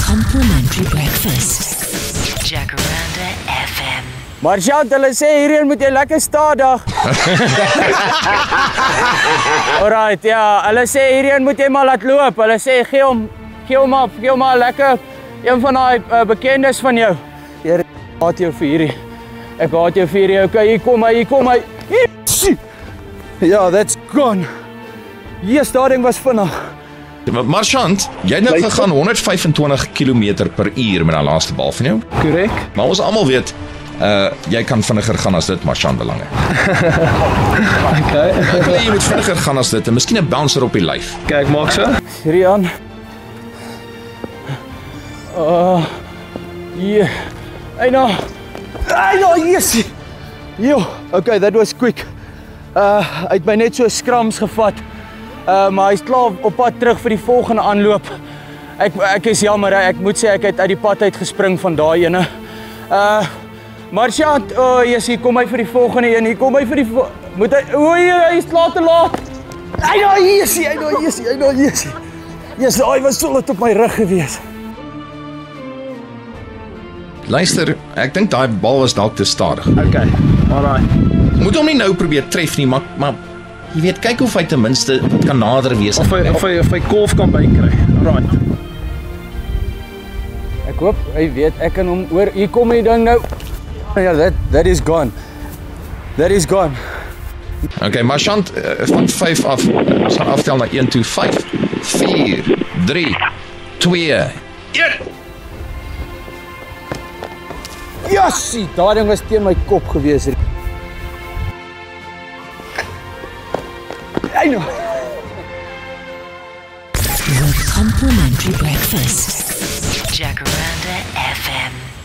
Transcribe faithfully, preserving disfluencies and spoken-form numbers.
Complimentary breakfast. Jacaranda F M. Marchant, hulle sê hierheen moet jy lekker stadig. Alright, ja, hulle sê hierheen moet jy maar laat loop. Hulle sê gee hom, gee hom op, gee hom maar lekker. Een van daai uh, bekendes van jou. Hier, ek haat jou vir hierdie. Ek haat jou vir hierdie. Okay, hier kom hy, hier kom hy. Ja, that's gone. Yes, daai ding was vinnig. Marchant, jy het nou gegaan honderd vyf en twintig kilometer per uur met daai laaste bal van jou. Korrek. Maar ons almal weet, uh, jy kan vinniger gaan as dit, Marchant de Lange. Okay. Ek wil jy moet vinniger gaan as dit, en miskien 'n bouncer op die lyf. Kijk, maak so. Hierdie aan. Uh, yeah. Hey nou. Hey nou, yes. Yo, okay, that was quick. Uh, hy het my net so skrams gevat. Uh, maar hy's klaar op pad terug vir die volgende aanloop. Ek, ek is jammer, ek moet sê ek het uit die pad uit gespring van daai ene. Uh, Marchant, oh yes, hier kom hy vir die volgende een, hier kom hy vir die vo moet hy, o, hy is klaar te laat. Hy nou, yes, hy nou, yes, hy nou, yes. Yes, hy was solid op my rug gewees. Luister, ek dink daai bal was dalk te stadig. Okay, alright. Moet hom nie nou probeer tref nie, maar, maar jy weet, kyk of hy ten minste wat kan nader wees. Of hy, of hy, of hy kolf kan bykry. Alright. Ek hoop, hy weet, ek kan hom oor, hier kom hy dan nou. Ja, that, that is gone. That is gone. Okay, Marchant, uh, van vyf af, ons gaan aftel na een toe, vyf, vier, drie, twee, een. Jassie, daai ding was teen my kop gewees. I know. Your complimentary breakfast. Jacaranda F M.